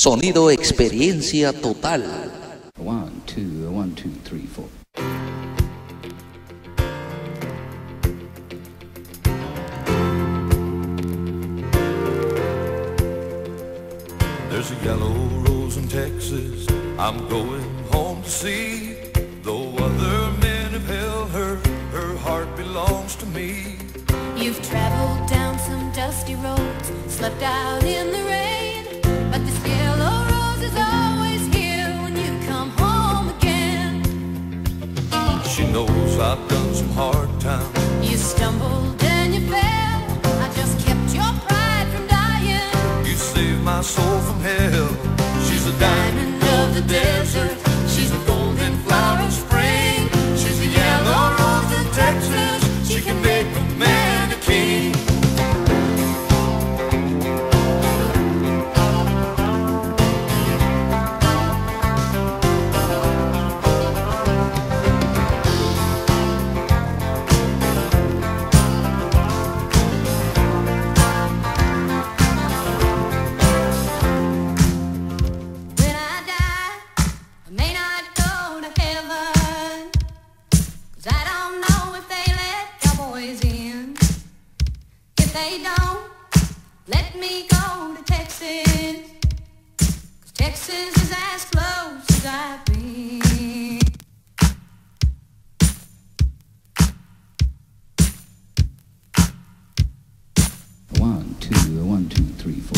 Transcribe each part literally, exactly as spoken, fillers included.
Sonido experiencia total. One, two, one, two, three, four. There's a yellow rose in Texas I'm going home to see. Though other men have held her, her heart belongs to me. You've traveled down some dusty roads, slept out in the rain, but this yellow rose is always here when you come home again. She knows I've done some hard times. You stumbled and you fell, I just kept your pride from dying. You saved my soul from hell. She's a diamond of the desert. She's a golden flower of spring. She's a yellow rose of Texas. She can make a man a king. They don't let me go to Texas, 'cause Texas is as close as I've been. One, two, one, two, three, four.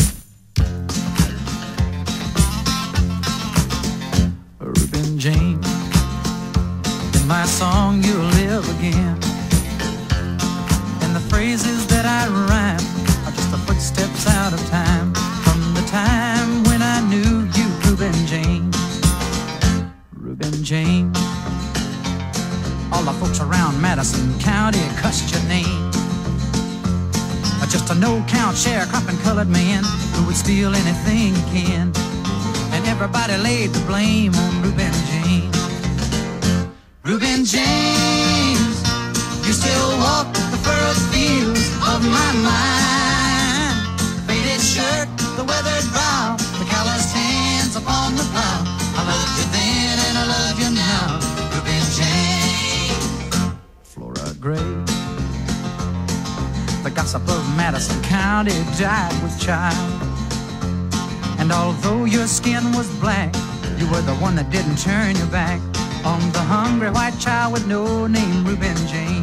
Reuben James, in my song you'll live again. And the phrases that I rhyme are just the footsteps out of time, from the time when I knew you, Reuben James. Reuben James. All the folks around Madison County cussed your name. Just a no-count sharecropping colored man who would steal anything he can. And everybody laid the blame on Reuben James. Reuben James, you still walk the furrowed fields of my mind. Faded shirt, the weathered brow, the calloused hands upon the plow. I loved you then and I love you now, Reuben James. Flora Gray, the gossip of Madison County died with child. And although your skin was black, you were the one that didn't turn your back on the hungry white child with no name, Reuben James.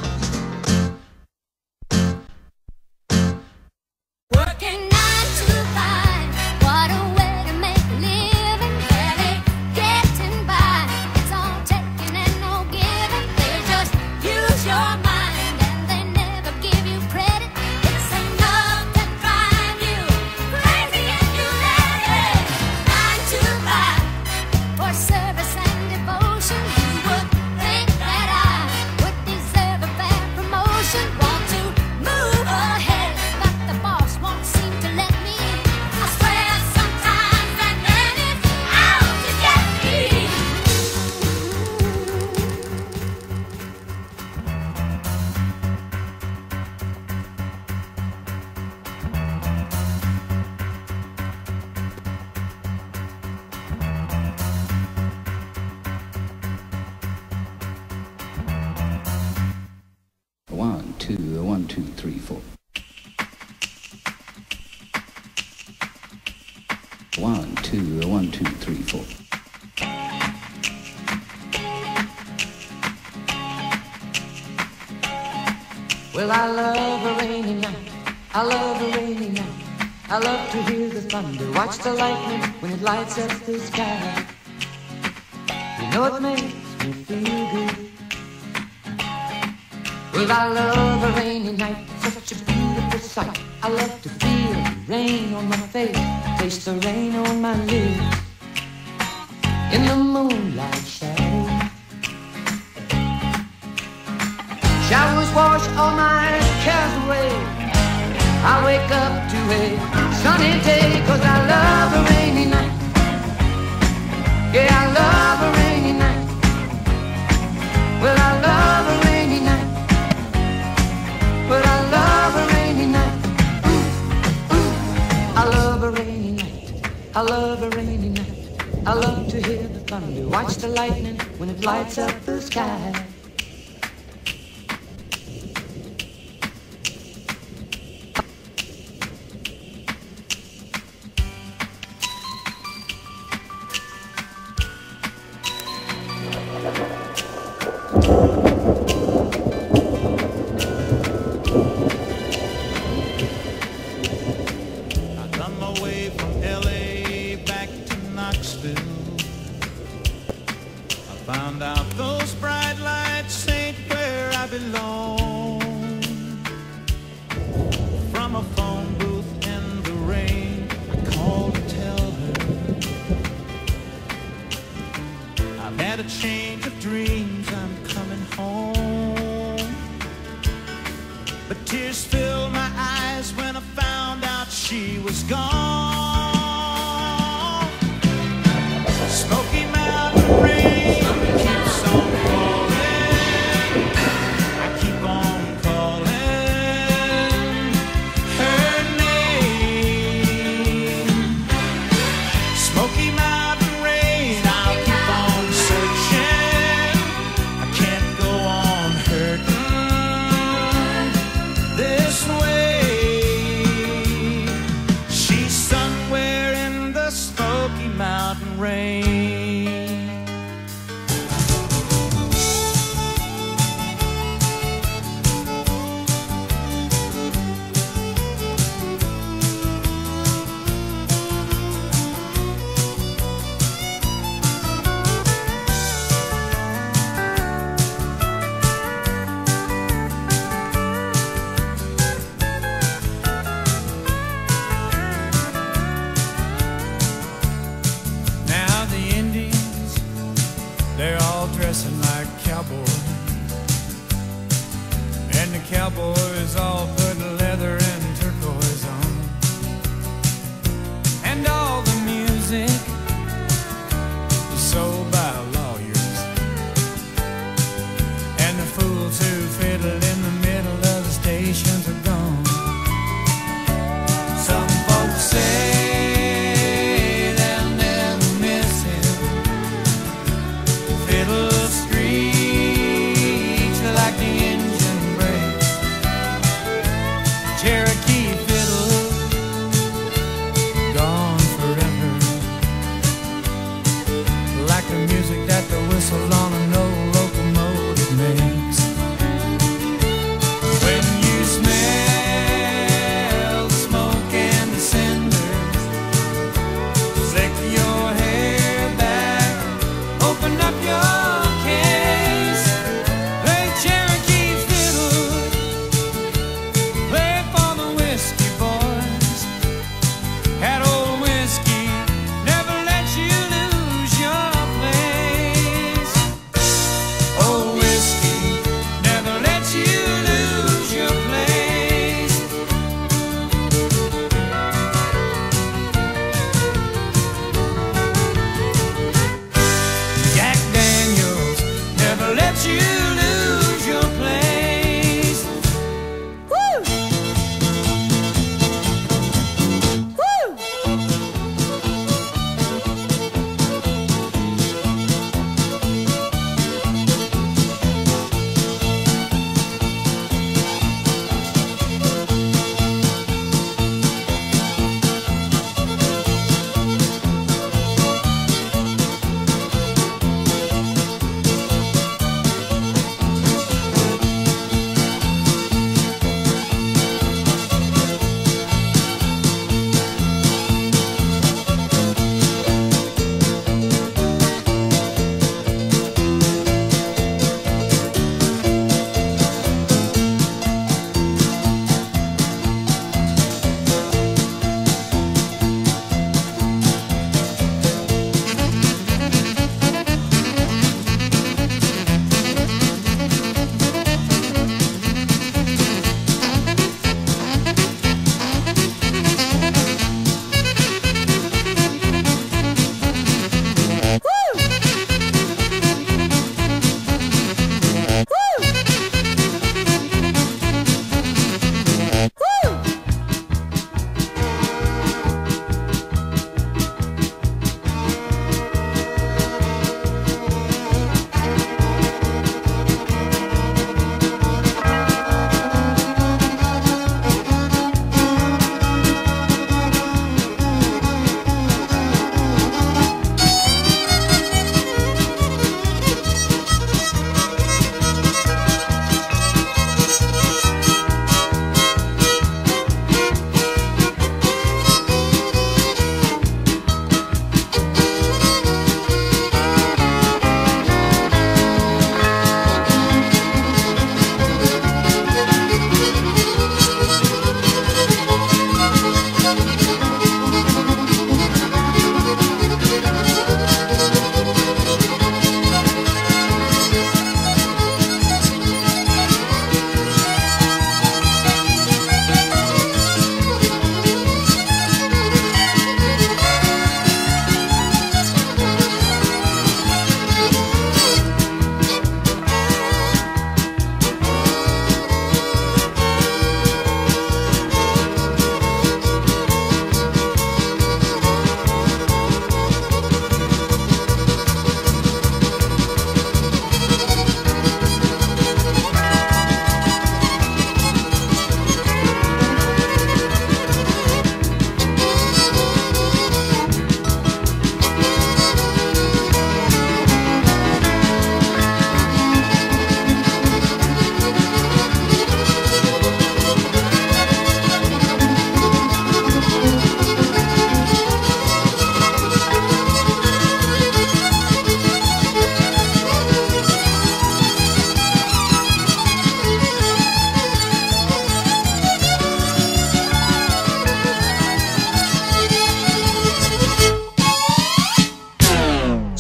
One, two, one, two, three, four. One, two, one, two, three, four. Well, I love a rainy night, I love a rainy night. I love to hear the thunder, watch the lightning when it lights up the sky. You know it makes me feel good. Well, I love a rainy night, such a beautiful sight. I love to feel the rain on my face, taste the rain on my lips, in the moonlight shadow. Showers wash all my cares away. I wake up to a sunny day, 'cause I love a rainy night. Yeah, I love a rainy night. Well, I love a rainy night. But I love a rainy night. Ooh, ooh. I love a rainy night. I love a rainy night. I love to hear the thunder, watch the lightning when it lights up the sky.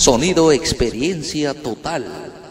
Sonido experiencia total.